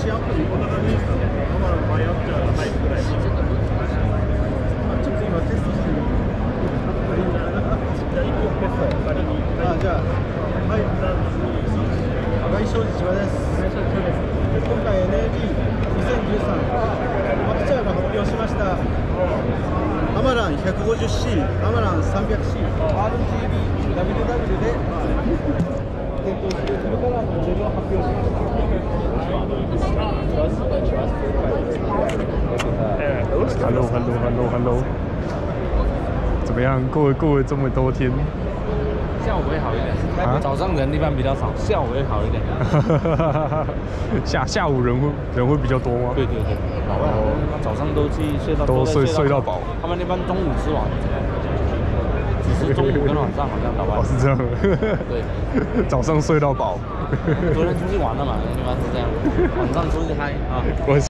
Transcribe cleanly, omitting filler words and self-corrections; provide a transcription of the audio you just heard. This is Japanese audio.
シアプリ、こんな感じですかね。アマランマイアッチャーが入るぐらい。ちょっと今テストしてみる。じゃあ、1個テスト、仮に。じゃあ、はい、赤井庄司千葉です。今回 NAB2013 アプチャーが発表しました。アマラン 150C、アマラン 300C、RGB、WW で検討して、それからモデルを発表しました。 Hello， 怎么样？过了这么多天， 下午会好一点。早上人一般比较少，下午会好一点。 下午人会比较多吗？ 对，老外早上都去睡到饱。他们那边中午吃完，只是中午跟晚上好像老外。 是这样。 对， 早上睡到饱。 昨天出去玩了嘛，一般是这样。晚上出去嗨啊。